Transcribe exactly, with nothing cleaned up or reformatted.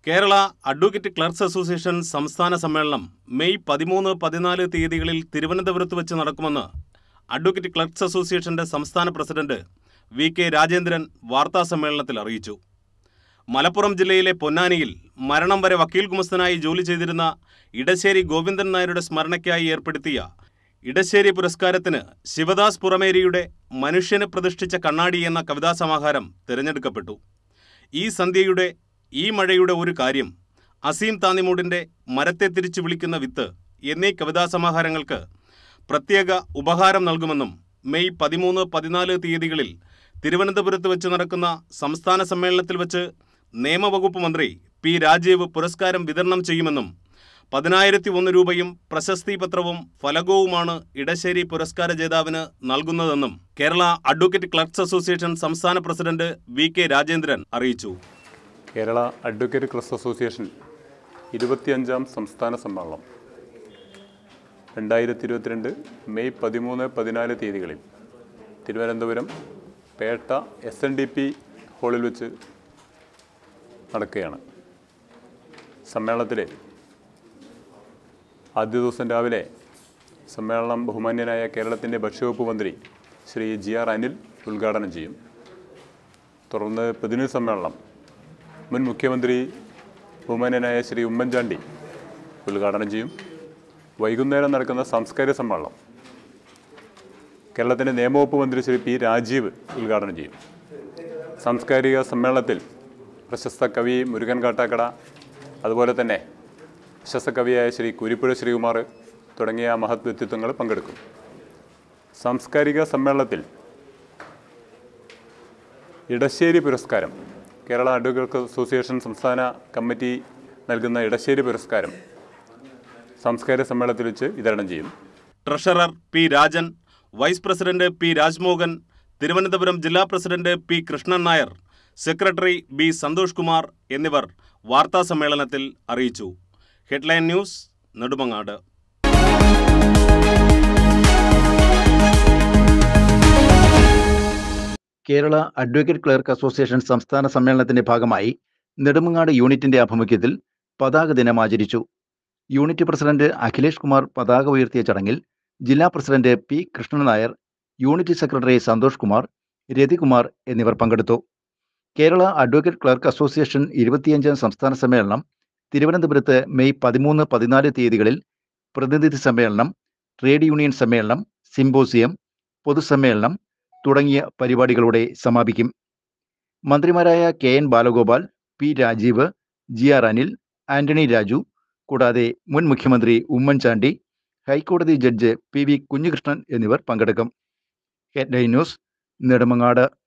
Kerala advocate clerks association സംസ്ഥാന സമ്മേളനം May പതിമൂന്ന് പതിനാല് തീയതികളിൽ തിരുവനന്തപുരത്ത് വെച്ച് നടക്കുമെന്ന് അഡ്വക്കേറ്റ് ക്ലർക്സ് അസോസിയേഷന്റെ സംസ്ഥാന പ്രസിഡന്റ് വി കെ രാജേന്ദ്രൻ വാർത്താസമ്മേളനത്തിൽ അറിയിച്ചു. മലപ്പുറം ജില്ലയിലെ പൊന്നാനിയിൽ മരണം വരെ വക്കീൽ ഗുമസ്തനായി ജോലി ചെയ്തിരുന്ന ഇടശ്ശേരി ഗോവിന്ദൻ നായരുടെ സ്മരണയ്ക്കായി ഏർപ്പെടുത്തിയ ഇടശ്ശേരി പുരസ്കാരത്തിന് ശിവദാസ് പുറമേരിയുടെ മനുഷ്യന് പ്രതിഷ്ഠിച്ച കണ്ണാടി എന്ന കവിതാസമാഹാരം തിരഞ്ഞെടുക്കപ്പെട്ടു. ഈ സന്ധ്യയുടെ ഈ മഴയുടെ ഒരു കാര്യം, അസീം താന്നിമൂടിൻ്റെ മരത്തെ തിരിച്ചു വിളിക്കുന്ന വിത്ത് എന്നീ കവിതാസമാഹാരങ്ങൾക്ക് പ്രത്യേക ഉപഹാരം നൽകുമെന്നും മെയ് പതിമൂന്ന് പതിനാല് തീയതികളിൽ തിരുവനന്തപുരത്ത് വെച്ച് നടക്കുന്ന സംസ്ഥാന സമ്മേളനത്തിൽ വെച്ച് നിയമവകുപ്പ് മന്ത്രി പി രാജീവ് പുരസ്കാരം വിതരണം ചെയ്യുമെന്നും പതിനായിരത്തി ഒന്ന് രൂപയും പ്രശസ്തി പത്രവും ഫലകവുമാണ് ഇടശ്ശേരി പുരസ്കാര ജേതാവിന് നൽകുന്നതെന്നും കേരള അഡ്വക്കേറ്റ് ക്ലർക്സ് അസോസിയേഷൻ സംസ്ഥാന പ്രസിഡന്റ് വി കെ രാജേന്ദ്രൻ അറിയിച്ചു. കേരള അഡ്വക്കേറ്റ് ക്ലർക്സ് അസോസിയേഷൻ ഇരുപത്തിയഞ്ചാം സംസ്ഥാന സമ്മേളനം രണ്ടായിരത്തി ഇരുപത്തിരണ്ട് മെയ് പതിമൂന്ന് പതിനാല് തീയതികളിൽ Thiruvananthapuram Pettah S N D P ഹാളിൽ വെച്ച് നടക്കുകയാണ്. സമ്മേളനത്തിലെ ആദ്യ ദിവസം രാവിലെ സമ്മേളനം ബഹുമാന്യനായ കേരളത്തിൻ്റെ ഭക്ഷ്യവകുപ്പ് മന്ത്രി ശ്രീ ജി ആർ അനിൽ ഉദ്ഘാടനം ചെയ്യും. തുടർന്ന് പ്രതിനിധി സമ്മേളനം മുൻ മുഖ്യമന്ത്രി ബഹുമാന്യനായ ശ്രീ ഉമ്മൻചാണ്ടി ഉദ്ഘാടനം ചെയ്യും. വൈകുന്നേരം നടക്കുന്ന സാംസ്കാരിക സമ്മേളനം കേരളത്തിൻ്റെ നിയമവകുപ്പ് മന്ത്രി ശ്രീ പി രാജീവ് ഉദ്ഘാടനം ചെയ്യും. സാംസ്കാരിക സമ്മേളനത്തിൽ പ്രശസ്ത കവി മുരുകൻ കാട്ടാക്കട, അതുപോലെ തന്നെ പ്രശസ്ത കവിയായ ശ്രീ കുരിപ്പുഴ ശ്രീകുമാർ തുടങ്ങിയ മഹത് വ്യക്തിത്വങ്ങൾ പങ്കെടുക്കും. സാംസ്കാരിക സമ്മേളനത്തിൽ ഇടശ്ശേരി പുരസ്കാരം, കേരള അഡ്വക്കേറ്റ് അസോസിയേഷൻ സംസ്ഥാന കമ്മിറ്റി നൽകുന്ന ഇടശ്ശേരി പുരസ്കാരം സാംസ്കാരിക സമ്മേളനത്തിൽ വെച്ച് വിതരണം ചെയ്യും. Treasurer P Rajan, vice president P Rajmohan, Thiruvananthapuram ജില്ലാ president P Krishnan Nair, secretary B Santhosh Kumar എന്നിവർ വാർത്താസമ്മേളനത്തിൽ അറിയിച്ചു. Headline news, Nedumangad. Kerala advocate clerk association സംസ്ഥാന സമ്മേളനത്തിന്റെ ഭാഗമായി നെടുമങ്ങാട് യൂണിറ്റിന്റെ ആഭിമുഖ്യത്തിൽ പതാക ദിനം ആചരിച്ചു. യൂണിറ്റ് പ്രസിഡന്റ് അഖിലേഷ് കുമാർ പതാക ഉയർത്തിയ ചടങ്ങിൽ ജില്ലാ president P Krishnan Nair, unit secretary Santhosh Kumar, Rathikumar എന്നിവർ പങ്കെടുത്തു. കേരള അഡ്വക്കേറ്റ് ക്ലർക്ക് അസോസിയേഷൻ ഇരുപത്തിയഞ്ചാം സംസ്ഥാന സമ്മേളനം തിരുവനന്തപുരത്ത് മെയ് പതിമൂന്ന് പതിനാല് തീയതികളിൽ പ്രതിനിധി സമ്മേളനം, ട്രേഡ് യൂണിയൻ സമ്മേളനം, സിംപോസിയം, പൊതുസമ്മേളനം തുടങ്ങിയ പരിപാടികളോടെ സമാപിക്കും. മന്ത്രിമാരായ K N Balagopal, P Rajeev, G R Anil, Antony Raju കൂടാതെ മുൻ മുഖ്യമന്ത്രി ഉമ്മൻചാണ്ടി, ഹൈക്കോടതി ജഡ്ജ് പി വി കുഞ്ഞികൃഷ്ണൻ എന്നിവർ പങ്കെടുക്കും. Headline news, Nedumangad.